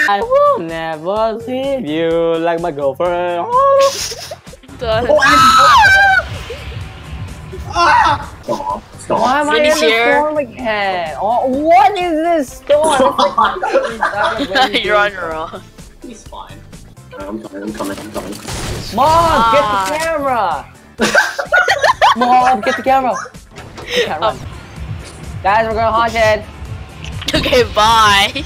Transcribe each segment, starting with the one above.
I will never leave you like my girlfriend. Done. Stop. Why am I in the storm again? Oh, what is this storm? You're on your own. He's fine. I'm coming. Mom, get the camera! Mom, get the camera! You can't run. Guys, we're going haunted. Okay, bye.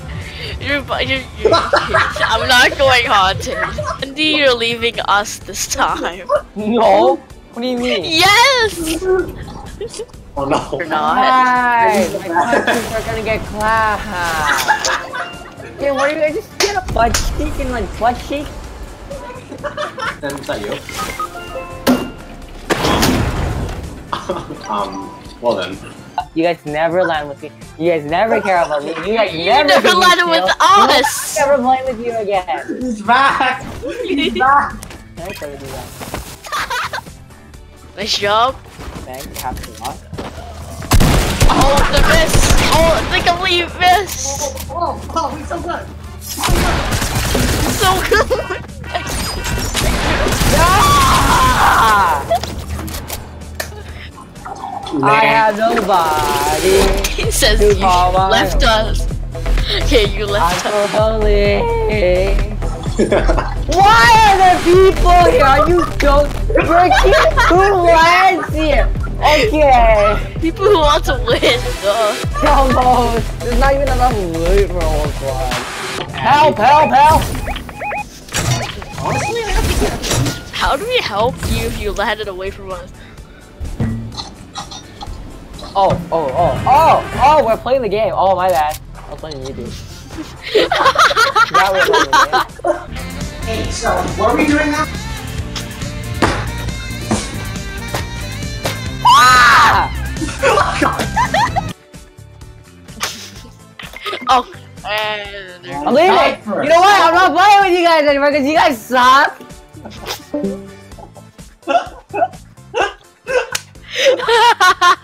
I'm not going haunted. Andy, you're leaving us this time. No? What do you mean? Yes! Oh no. You're not. Guys, my countries are gonna get clapped. Yeah, what are you guys just get a butt cheek and like butt cheek? Then is that you? Well then. You guys never land with me. You guys never care about me. You guys You never never landed with us! Never play with you again. He's back! He's back! Can I play with you guys? Nice job. Thanks, Captain Lock. Oh, the miss! Oh, the complete miss! Oh, he's so good! So good! Ah! I have nobody. He says You you call my left own. us. Okay, you I'm left so us. holy. Why are there people here? Are you so freaking who lands here? Okay. People who want to win, though. Almost. There's not even enough loot for a whole squad. Help! Honestly, I have to get How do we help you if you landed away from us? Oh, we're playing the game. Oh, my bad. I was playing YouTube. Now we're playing the game. Hey, so, what are we doing now? Ah! Oh, and I'm leaving! You know what? I'm not playing with you guys anymore because you guys suck!